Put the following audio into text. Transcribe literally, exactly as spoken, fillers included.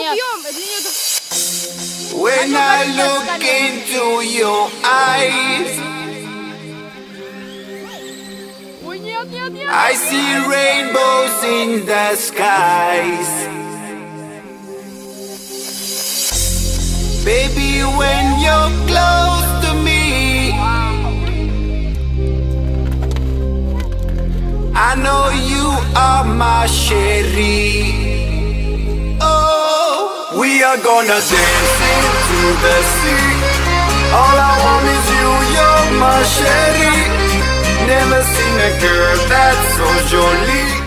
нет. When I look into your eyes, Ой, нет, нет, нет. I see rainbows in the skies. Baby, when you're close to me, I know you are my Sherry. Oh, we are gonna dance into the sea. All I want is you, you're my Sherry. Never seen a girl that's so jolly.